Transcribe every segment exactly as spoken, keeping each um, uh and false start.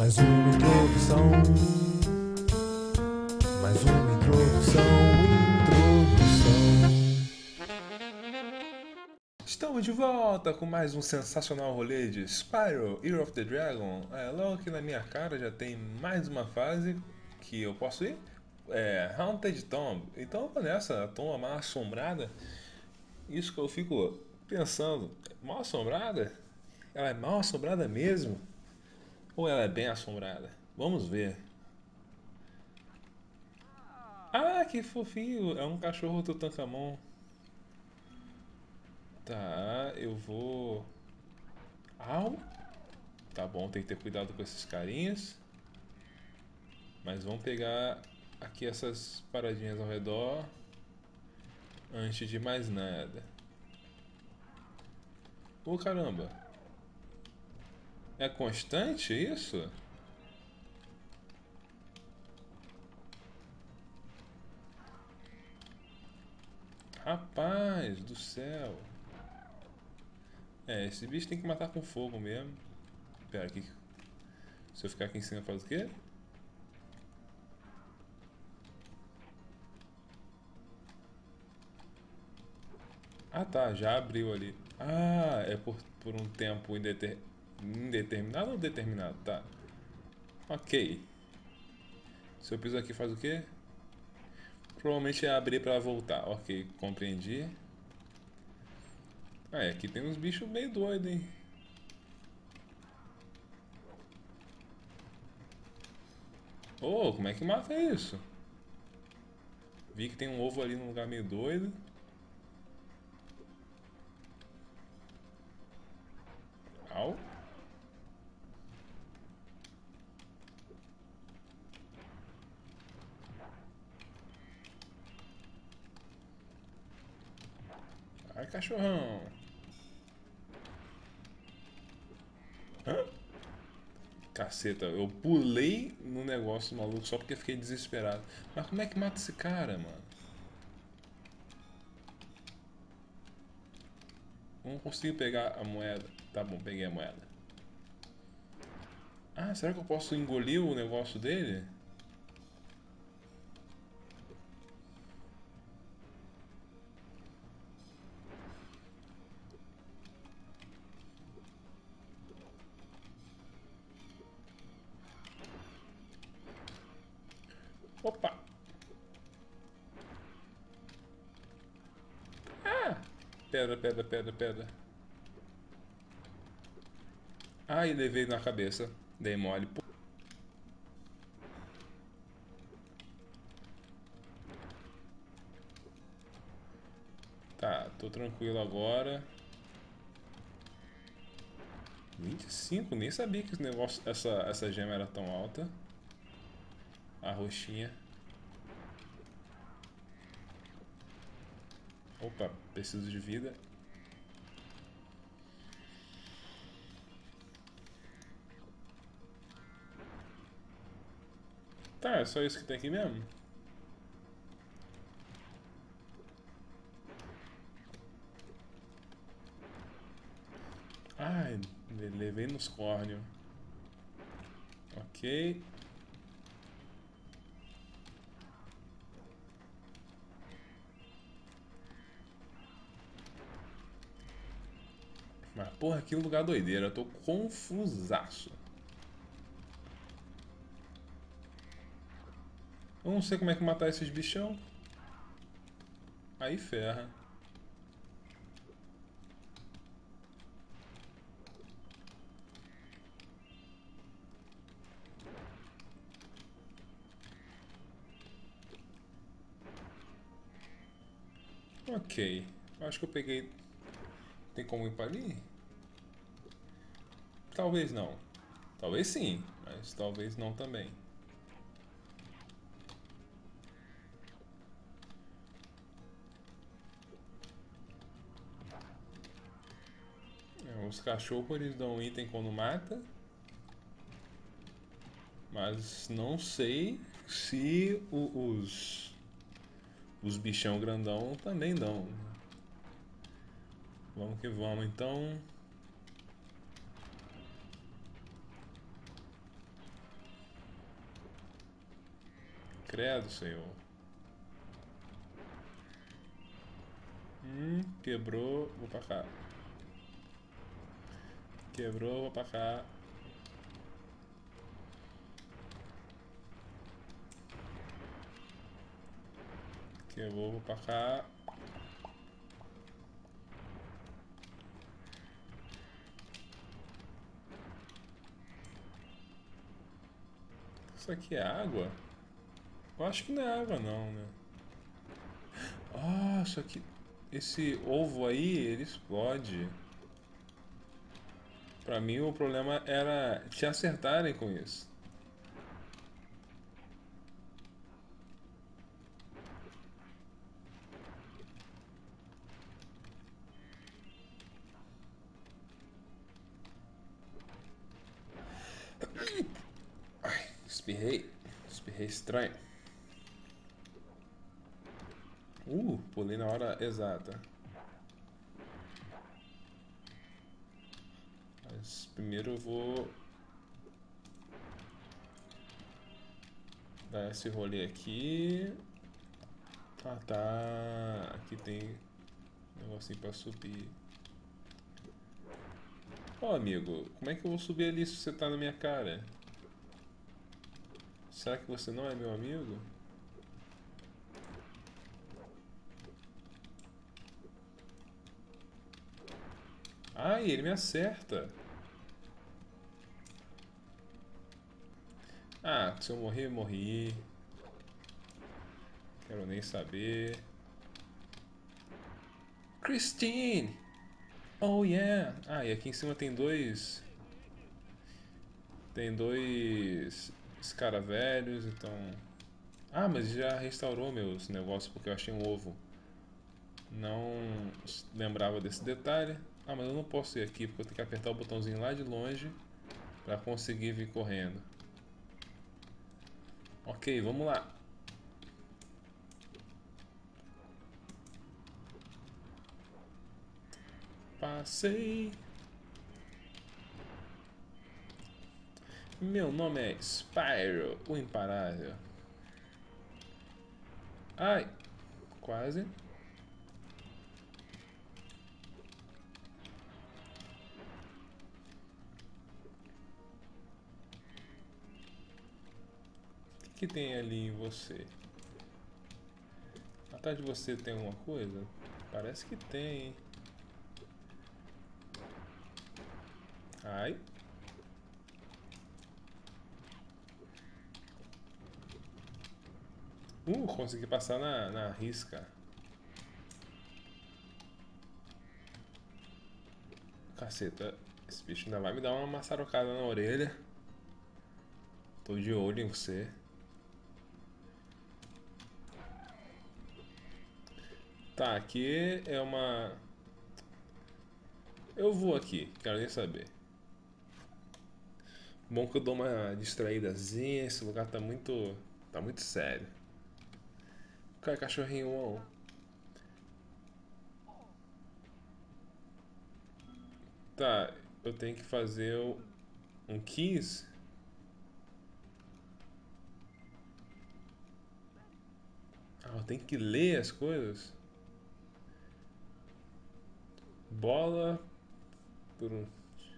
Mais uma introdução. Mais uma introdução. Introdução. Estamos de volta com mais um sensacional rolê de Spyro, Year of the Dragon. É, logo que na minha cara já tem mais uma fase que eu posso ir. É Haunted Tomb. Então eu vou nessa, a tomba mal assombrada. Isso que eu fico pensando, mal assombrada? Ela é mal assombrada mesmo? Ou ela é bem assombrada? Vamos ver. Ah, que fofinho! É um cachorro Tutankhamon. Tá, eu vou. Au! Tá bom, tem que ter cuidado com esses carinhas. Mas vamos pegar aqui essas paradinhas ao redor. Antes de mais nada. Ô caramba! É constante isso? Rapaz do céu! É, esse bicho tem que matar com fogo mesmo. Pera aqui. Se eu ficar aqui em cima faz o quê? Ah tá, já abriu ali. Ah, é por, por um tempo indeter, indeterminado ou determinado? Tá. Ok. Se eu piso aqui faz o quê? Provavelmente é abrir pra voltar. Ok, compreendi. Ah, é, aqui tem uns bichos meio doidos, hein? Oh, como é que mata isso? Vi que tem um ovo ali num lugar meio doido. Au. Ai, cachorrão. Hã? Caceta, eu pulei no negócio maluco só porque fiquei desesperado. Mas como é que mata esse cara, mano? Não consigo pegar a moeda. Tá bom, peguei a moeda. Ah, será que eu posso engolir o negócio dele? Opa! Ah! Pedra, pedra, pedra, pedra. Ai, levei na cabeça. Dei mole. Pô. Tá, tô tranquilo agora. vinte e cinco? Nem sabia que esse negócio, essa, essa gema era tão alta. A roxinha. Opa, preciso de vida. Tá, é só isso que tem aqui mesmo? Ai, levei nos córneos. Ok. Mas porra, que lugar doideira. Eu tô confusaço. Eu não sei como é que matar esses bichão. Aí ferra. Ok. Acho que eu peguei. Tem como ir pra ali? Talvez não. Talvez sim, mas talvez não também. É, os cachorros eles dão item quando mata, mas não sei se o- os os bichão grandão também dão. Vamos que vamos, então. Credo, senhor. Hum, quebrou, vou pra cá. Quebrou, vou pra cá. Quebrou, vou pra cá. Isso aqui é água? Eu acho que não é água não, né? Ah, isso aqui... Esse ovo aí, ele explode. Pra mim o problema era te acertarem com isso. Espirrei. Espirrei estranho. Uh, pulei na hora exata. Mas primeiro eu vou dar esse rolê aqui. Ah tá. Aqui tem um negocinho pra subir. Ó amigo, como é que eu vou subir ali se você tá na minha cara? Será que você não é meu amigo? Ai, ele me acerta. Ah, se eu morrer, eu morri. Quero nem saber. Christine! Oh yeah! Ah, e aqui em cima tem dois. Tem dois escaravelhos, então. Ah, mas já restaurou meus negócios porque eu achei um ovo. Não lembrava desse detalhe. Ah, mas eu não posso ir aqui porque eu tenho que apertar o botãozinho lá de longe para conseguir vir correndo. Ok, vamos lá. Passei. Meu nome é Spyro, o imparável. Ai, quase. O que, que tem ali em você? Atrás de você tem alguma coisa? Parece que tem, hein? Ai. Uh, consegui passar na, na risca. Caceta, esse bicho ainda vai me dar uma maçarocada na orelha. Tô de olho em você. Tá, aqui é uma. Eu vou aqui, quero nem saber. Bom que eu dou uma distraídazinha, esse lugar tá muito. Tá muito sério. Cara, cachorrinho, on. Tá, eu tenho que fazer um kiss. Ah, eu tenho que ler as coisas. Bola por um.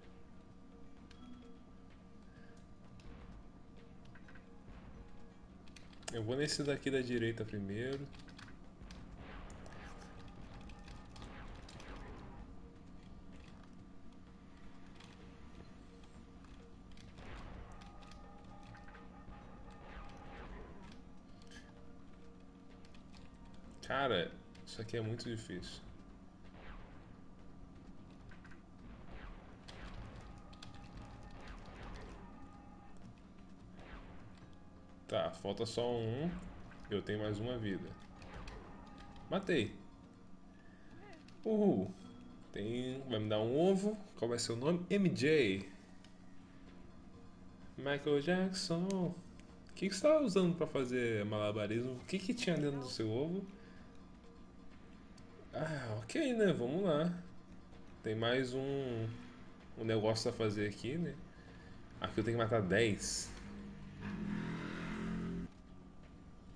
Eu vou nesse daqui da direita primeiro. Cara, isso aqui é muito difícil. Tá, falta só um. Eu tenho mais uma vida. Matei. Uhul. Tem. Vai me dar um ovo. Qual vai ser o nome? M J. Michael Jackson. O que, que você estava usando para fazer malabarismo? O que, que tinha dentro do seu ovo? Ah, ok, né? Vamos lá. Tem mais um, um negócio a fazer aqui, né? Aqui eu tenho que matar dez.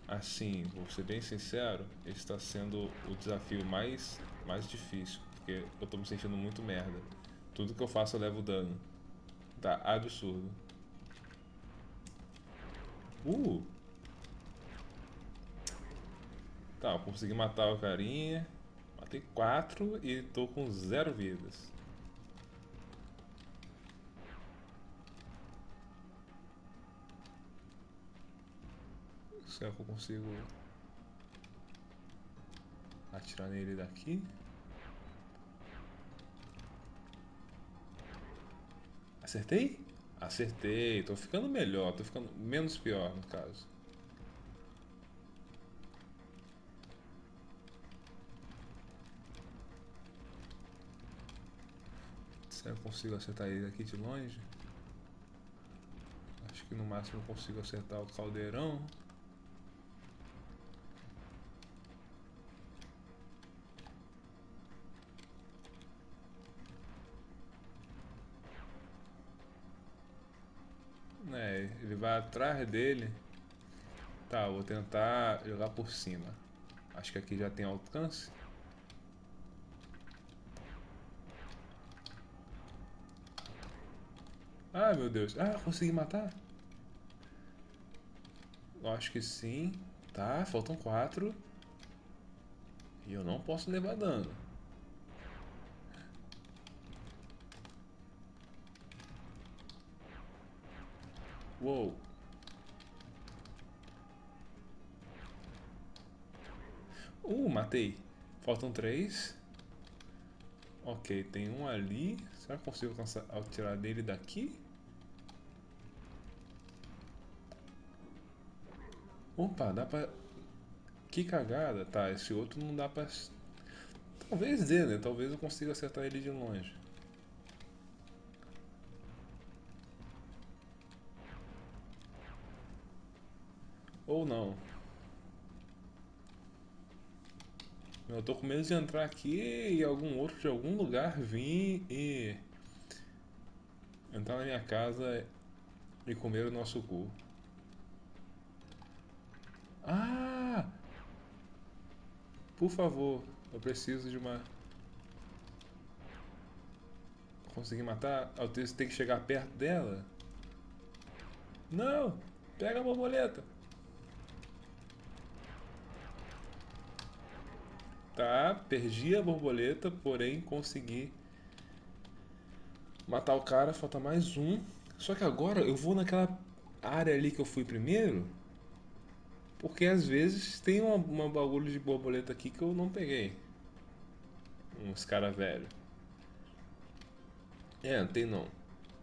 Assim, vou ser bem sincero, esse está sendo o desafio mais, mais difícil, porque eu tô me sentindo muito merda. Tudo que eu faço eu levo dano. Tá absurdo. Uh! Tá, eu consegui matar o carinha. Matei quatro e tô com zero vidas. Será que eu consigo atirar nele daqui? Acertei? Acertei, tô ficando melhor, tô ficando menos pior no caso. Será que eu consigo acertar ele aqui de longe? Acho que no máximo eu consigo acertar o caldeirão. É, ele vai atrás dele. Tá, eu vou tentar jogar por cima. Acho que aqui já tem alcance. Ah, meu Deus. Ah, consegui matar? Eu acho que sim. Tá, faltam quatro. E eu não posso levar dano. Uou. Uh, matei. Faltam três. Ok, tem um ali. Será que eu consigo alcançar, tirar dele daqui? Opa, dá pra... Que cagada. Tá, esse outro não dá pra... Talvez dê, né? Talvez eu consiga acertar ele de longe. Ou não. Eu tô com medo de entrar aqui e algum outro de algum lugar vir e entrar na minha casa e comer o nosso cu. Ah! Por favor, eu preciso de uma. Conseguir matar? Eu tenho que chegar perto dela? Não! Pega a borboleta! Tá, perdi a borboleta, porém consegui matar o cara, falta mais um. Só que agora eu vou naquela área ali que eu fui primeiro, porque às vezes tem uma, uma bagulho de borboleta aqui que eu não peguei. Uns cara velho. É, não tem não.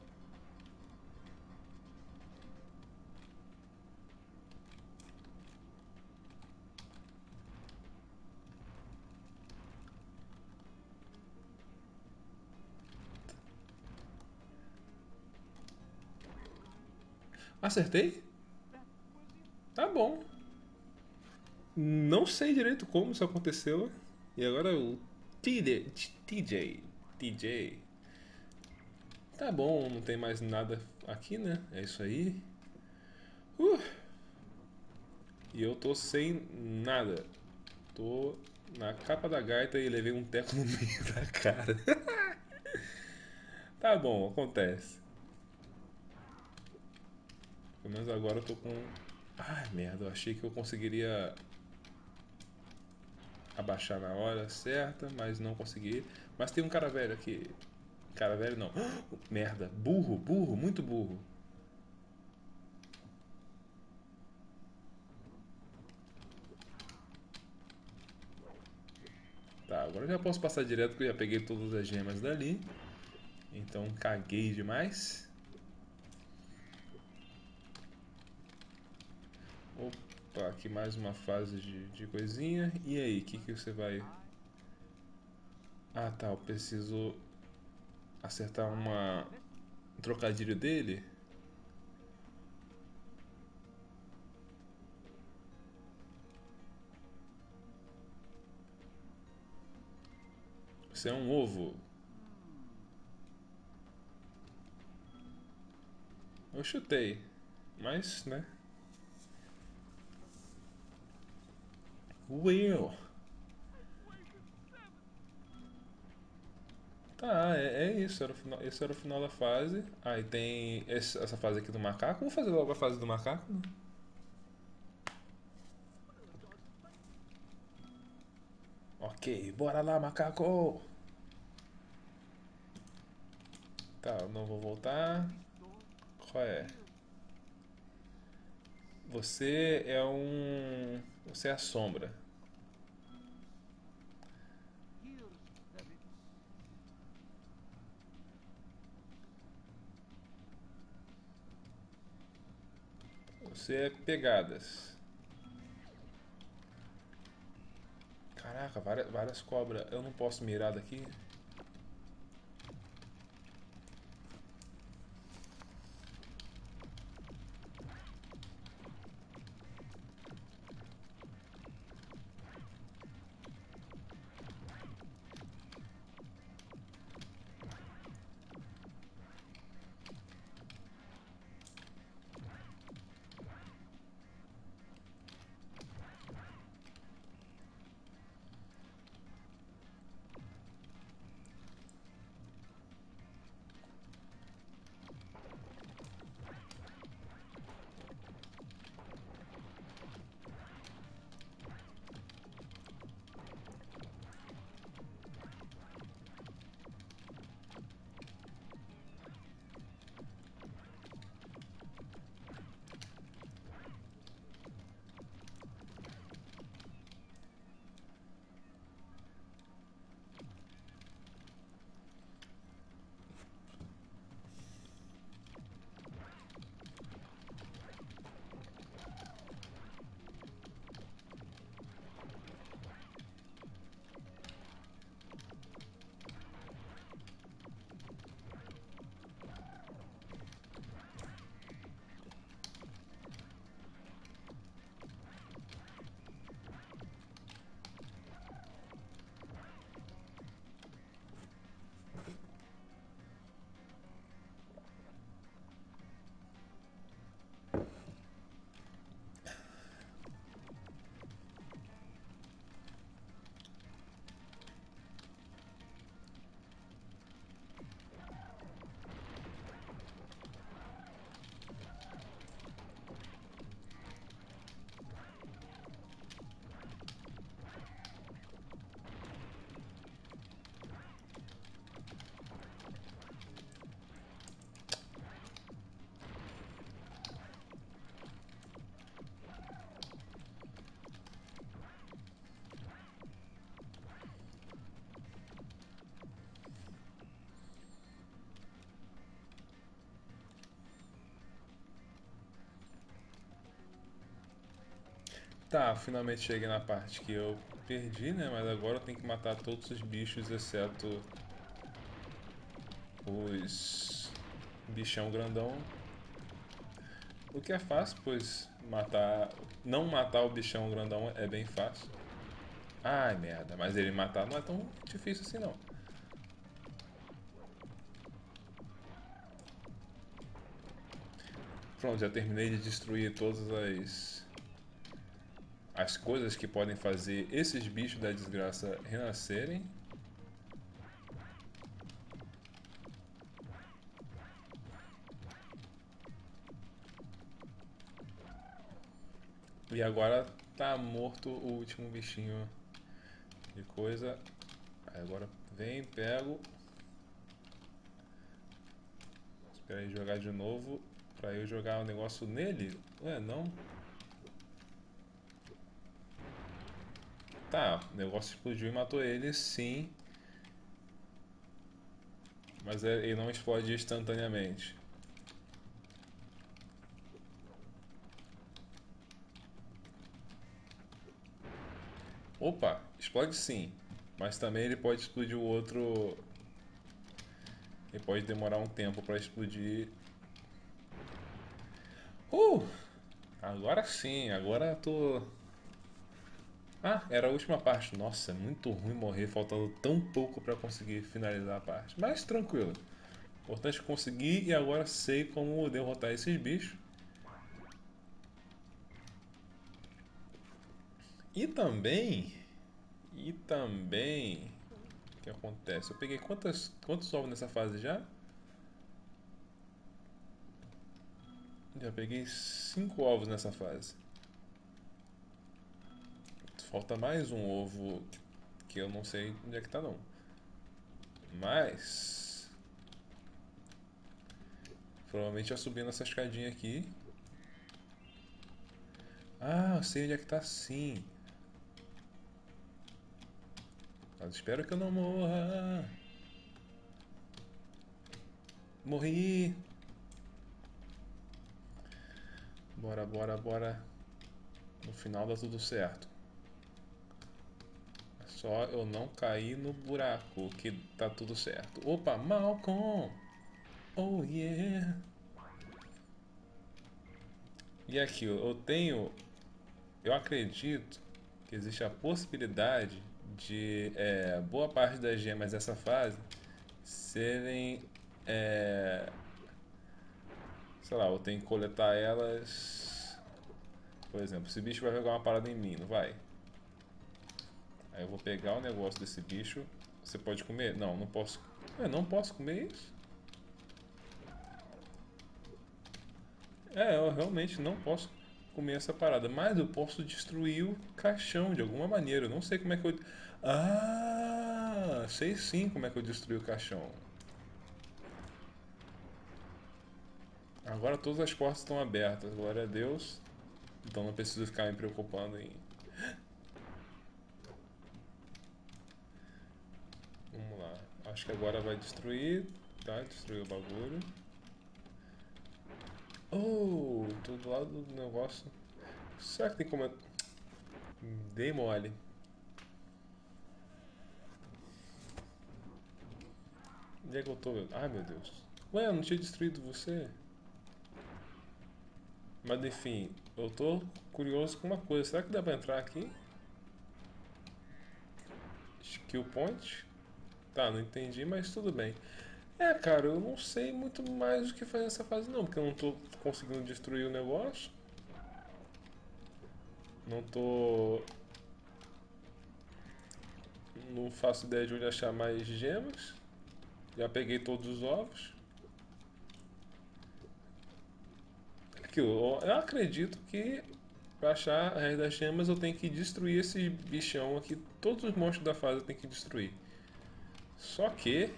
Acertei? Tá bom. Não sei direito como isso aconteceu. E agora o T D, T J, T J. Tá bom, não tem mais nada aqui, né? É isso aí. Uh, e eu tô sem nada. Tô na capa da gaita e levei um teco no meio da cara. Tá bom, acontece. Pelo menos agora eu tô com. Ai, merda, eu achei que eu conseguiria abaixar na hora certa, mas não consegui. Mas tem um cara velho aqui. Cara velho não. Merda, burro, burro, muito burro. Tá, agora eu já posso passar direto porque eu já peguei todas as gemas dali. Então caguei demais. Opa, aqui mais uma fase de, de coisinha. E aí, o que, que você vai. Ah tá, eu preciso acertar uma. Um trocadilho dele. Você é um ovo. Eu chutei. Mas, né? Will. Tá, é, é isso. Era o final, esse era o final da fase. Aí tem esse- essa fase aqui do macaco. Vamos fazer logo a fase do macaco, né? Ok, bora lá, macaco! Tá, eu não vou voltar. Qual é? Você é um. Você é a sombra. Você é pegadas. Caraca, várias, várias cobras. Eu não posso mirar daqui? Tá, finalmente cheguei na parte que eu perdi, né? Mas agora eu tenho que matar todos os bichos, exceto os bichão grandão. O que é fácil, pois matar. Não matar o bichão grandão é bem fácil. Ai, merda, mas ele matar não é tão difícil assim não. Pronto, já terminei de destruir todas as as coisas que podem fazer esses bichos da desgraça renascerem. E agora tá morto o último bichinho de coisa. Aí agora vem, pego. Espera aí jogar de novo pra eu jogar o negócio nele. Ué, não. Tá, o negócio explodiu e matou ele, sim. Mas é- ele não explode instantaneamente. Opa, explode sim. Mas também ele pode explodir o outro. Ele pode demorar um tempo pra explodir. Uh! Agora sim, agora tô. Ah, era a última parte. Nossa, é muito ruim morrer faltando tão pouco pra conseguir finalizar a parte. Mas tranquilo. Importante conseguir e agora sei como derrotar esses bichos. E também, e também, o que acontece? Eu peguei quantas, quantos ovos nessa fase já? Já peguei cinco ovos nessa fase. Falta mais um ovo que eu não sei onde é que tá não. Mas provavelmente já subindo essa escadinha aqui. Ah, eu sei onde é que tá sim. Mas espero que eu não morra. Morri. Bora, bora, bora. No final dá tudo certo. É só eu não cair no buraco que tá tudo certo. Opa, Malcolm! Oh yeah! E aqui, eu tenho. Eu acredito que existe a possibilidade de é, boa parte das gemas dessa fase serem. É, sei lá, eu tenho que coletar elas. Por exemplo, esse bicho vai jogar uma parada em mim, não vai? Aí eu vou pegar o negócio desse bicho. Você pode comer? Não, não posso. Eu não posso comer isso? É, eu realmente não posso comer essa parada. Mas eu posso destruir o caixão de alguma maneira. Eu não sei como é que eu. Ah, sei sim como é que eu destruí o caixão. Agora todas as portas estão abertas, glória a Deus. Então não preciso ficar me preocupando em. Vamos lá. Acho que agora vai destruir. Tá, destruiu o bagulho. Oh, tô do lado do negócio. Será que tem como. eu- Dei mole. Onde é que eu tô? Ai meu Deus. Ué, eu não tinha destruído você? Mas enfim, eu tô curioso com uma coisa. Será que dá pra entrar aqui? Skill point? Tá, não entendi, mas tudo bem. É, cara, eu não sei muito mais o que fazer nessa fase não, porque eu não tô conseguindo destruir o negócio. Não tô. Não faço ideia de onde achar mais gemas. Já peguei todos os ovos. Aquilo, eu acredito que pra achar a resto das gemas eu tenho que destruir esse bichão aqui. Todos os monstros da fase eu tenho que destruir. Só que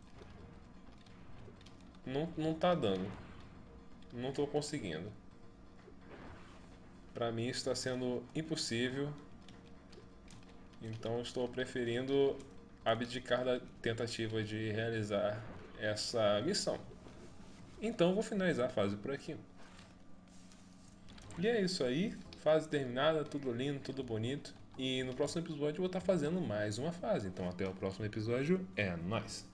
não, não tá dando. Não tô conseguindo. Pra mim isso está sendo impossível. Então estou preferindo abdicar da tentativa de realizar essa missão. Então vou finalizar a fase por aqui. E é isso aí, fase terminada, tudo lindo, tudo bonito. E no próximo episódio eu vou estar fazendo mais uma fase. Então até o próximo episódio, é nóis!